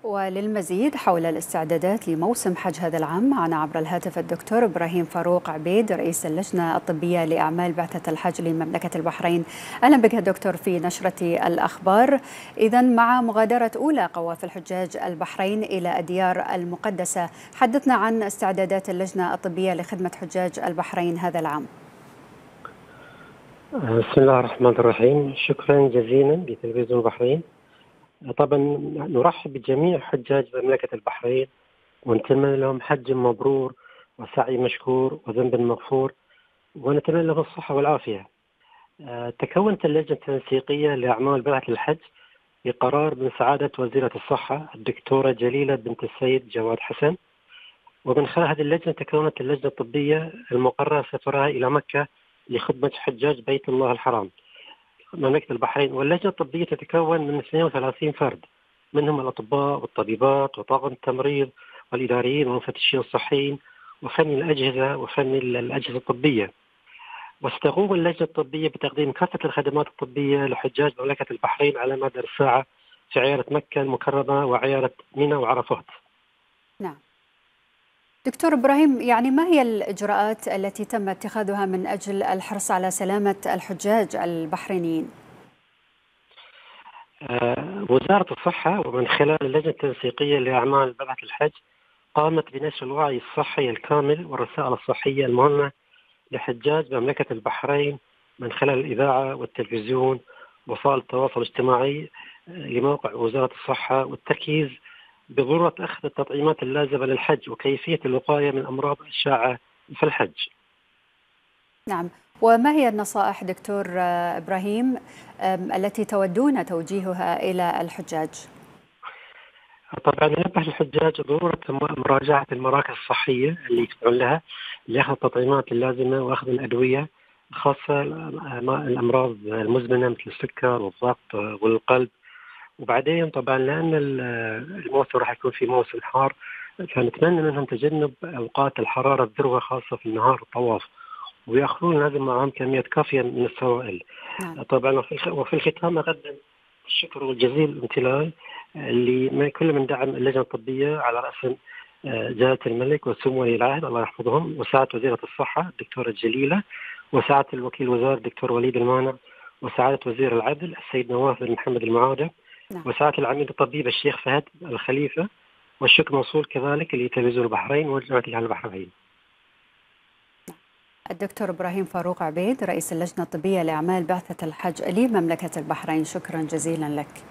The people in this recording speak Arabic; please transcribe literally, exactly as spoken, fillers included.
وللمزيد حول الاستعدادات لموسم حج هذا العام معنا عبر الهاتف الدكتور إبراهيم فاروق عبيد رئيس اللجنة الطبية لأعمال بعثة الحج لمملكة البحرين. أهلا بك دكتور في نشرة الأخبار. إذا مع مغادرة أولى قوافل حجاج البحرين إلى الديار المقدسة، حدثنا عن استعدادات اللجنة الطبية لخدمة حجاج البحرين هذا العام. بسم الله الرحمن الرحيم، شكرا جزيلا لتلفزيون البحرين. طبعا نرحب بجميع حجاج مملكة البحرين ونتمنى لهم حج مبرور وسعي مشكور وذنب مغفور، ونتمنى لهم الصحة والعافية. تكونت اللجنة التنسيقية لأعمال بعثة الحج بقرار من سعادة وزيرة الصحة الدكتورة جليلة بنت السيد جواد حسن، ومن خلال هذه اللجنة تكونت اللجنة الطبية المقرر سفرها إلى مكة لخدمة حجاج بيت الله الحرام مملكة البحرين. واللجنة الطبية تتكون من اثنين وثلاثين فرد، منهم الأطباء والطبيبات وطاقم التمريض والإداريين والمفتشين الصحيين وفني الأجهزة وفني الأجهزة الطبية. وستقوم اللجنة الطبية بتقديم كافة الخدمات الطبية لحجاج مملكة البحرين على مدار الساعة في عيادة مكة المكرمة وعيادة منى وعرفات. نعم دكتور إبراهيم، يعني ما هي الإجراءات التي تم اتخاذها من أجل الحرص على سلامة الحجاج البحرينيين؟ آه، وزارة الصحة ومن خلال اللجنة التنسيقية لأعمال بعثة الحج قامت بنشر الوعي الصحي الكامل والرسائل الصحية المهمة لحجاج مملكة البحرين من خلال الإذاعة والتلفزيون ووسائل التواصل الاجتماعي لموقع وزارة الصحة، والتركيز بضرورة أخذ التطعيمات اللازمة للحج وكيفية الوقاية من أمراض الشائعة في الحج. نعم، وما هي النصائح دكتور إبراهيم التي تودون توجيهها إلى الحجاج؟ طبعا ينبه الحجاج ضرورة مراجعة المراكز الصحية اللي يتبعون لها لأخذ التطعيمات اللازمة وأخذ الأدوية، خاصة الأمراض المزمنة مثل السكر والضغط والقلب. وبعدين طبعا لأن الموسم راح يكون في موسم حار، فنتمنى منهم تجنب أوقات الحرارة الذروة خاصة في النهار الطواف، ويأخذون لازم معهم كمية كافية من السوائل. نعم. طبعا وفي الختام أقدم الشكر والجزيل الامتنان لكل من دعم اللجنة الطبية على رأس جلالة الملك وسمو ولي العهد الله يحفظهم، وسعادة وزيرة الصحة الدكتورة جليلة، وسعادة الوكيل الوزاري الدكتور وليد المانع، وسعادة وزير العدل السيد نواف بن محمد المعودة، نعم. وسعادة العميد الطبيب الشيخ فهد الخليفة. والشكر موصول كذلك لتلفزيون البحرين وجامعة الأهل البحرين. الدكتور إبراهيم فاروق عبيد رئيس اللجنة الطبية لأعمال بعثة الحج لمملكة البحرين، شكرا جزيلا لك.